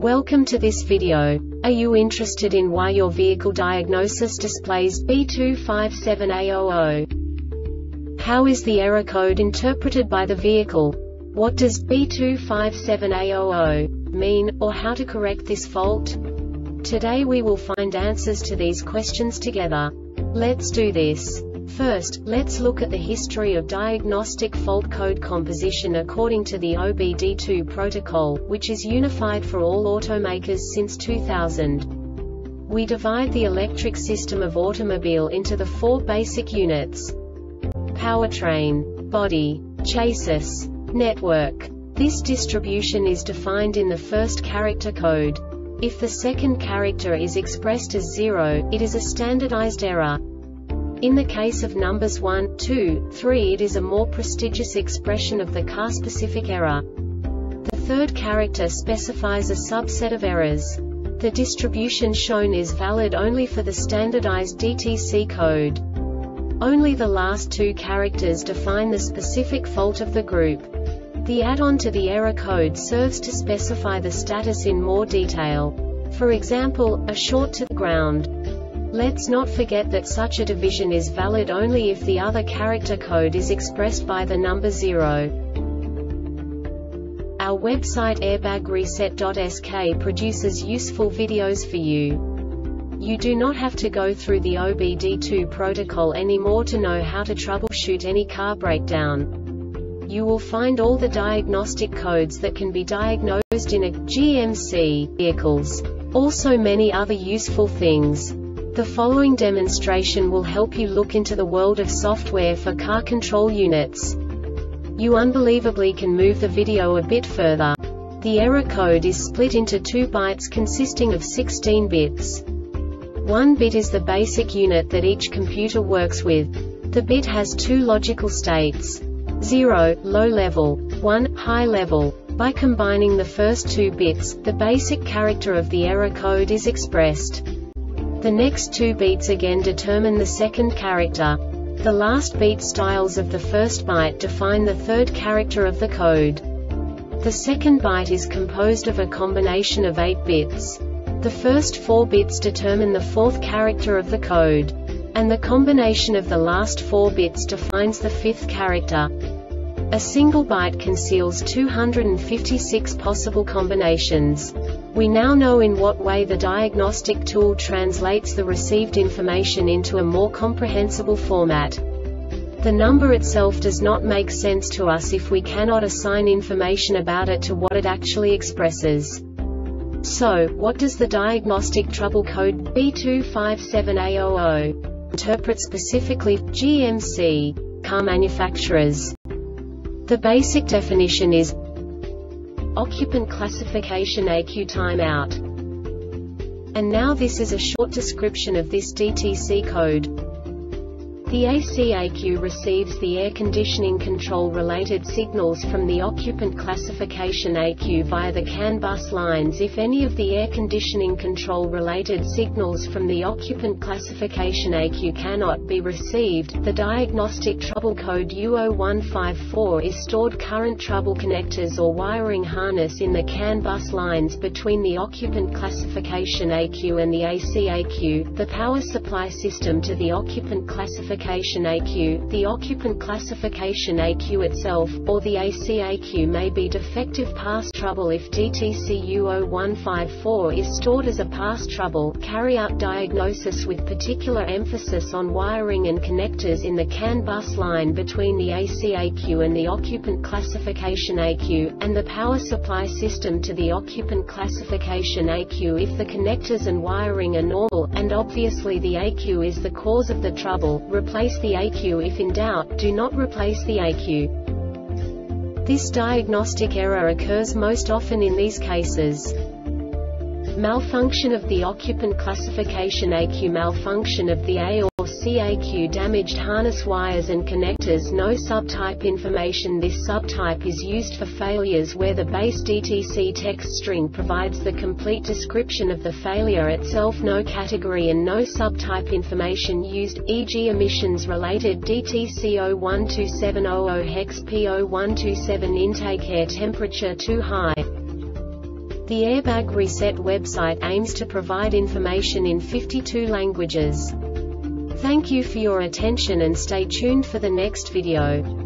Welcome to this video. Are you interested in why your vehicle diagnosis displays B257A00? How is the error code interpreted by the vehicle? What does B257A00 mean, or how to correct this fault? Today we will find answers to these questions together. Let's do this. First, let's look at the history of diagnostic fault code composition according to the OBD2 protocol, which is unified for all automakers since 2000. We divide the electric system of automobile into the four basic units: powertrain, body, chassis, network. This distribution is defined in the first character code. If the second character is expressed as 0, it is a standardized error. In the case of numbers 1, 2, 3, it is a more prestigious expression of the car-specific error. The third character specifies a subset of errors. The distribution shown is valid only for the standardized DTC code. Only the last two characters define the specific fault of the group. The add-on to the error code serves to specify the status in more detail. For example, a short to the ground. Let's not forget that such a division is valid only if the other character code is expressed by the number 0. Our website airbagreset.sk produces useful videos for you. You do not have to go through the OBD2 protocol anymore to know how to troubleshoot any car breakdown. You will find all the diagnostic codes that can be diagnosed in a GMC vehicles. Also many other useful things. The following demonstration will help you look into the world of software for car control units. You unbelievably can move the video a bit further. The error code is split into 2 bytes consisting of 16 bits. 1 bit is the basic unit that each computer works with. The bit has 2 logical states: 0, low level, 1, high level. By combining the first 2 bits, the basic character of the error code is expressed. The next 2 beats again determine the second character. The last beat styles of the first byte define the third character of the code. The second byte is composed of a combination of 8 bits. The first 4 bits determine the fourth character of the code. And the combination of the last 4 bits defines the fifth character. A single byte conceals 256 possible combinations. We now know in what way the diagnostic tool translates the received information into a more comprehensible format. The number itself does not make sense to us if we cannot assign information about it to what it actually expresses. So, what does the diagnostic trouble code B257A00 interpret specifically for GMC car manufacturers? The basic definition is occupant classification AQ timeout. And now this is a short description of this DTC code. The ACAQ receives the air conditioning control related signals from the occupant classification AQ via the CAN bus lines. If any of the air conditioning control related signals from the occupant classification AQ cannot be received, the diagnostic trouble code U0154 is stored current trouble connectors or wiring harness in the CAN bus lines between the occupant classification AQ and the ACAQ, the power supply system to the occupant classification AQ. The occupant classification AQ itself, or the ACAQ, may be defective pass trouble. If DTC U0154 is stored as a pass trouble, carry out diagnosis with particular emphasis on wiring and connectors in the CAN bus line between the ACAQ and the occupant classification AQ, and the power supply system to the occupant classification AQ if the connectors and wiring are normal, and obviously the AQ is the cause of the trouble. Replace the AQ if in doubt. Do not replace the AQ. This diagnostic error occurs most often in these cases: malfunction of the occupant classification AQ, malfunction of the A or CAQ, damaged harness wires and connectors, no subtype information. This subtype is used for failures where the base DTC text string provides the complete description of the failure itself, no category and no subtype information used, e.g. emissions related DTC 012700 hex P0127 intake, air temperature too high. The Airbag Reset website aims to provide information in 52 languages. Thank you for your attention and stay tuned for the next video.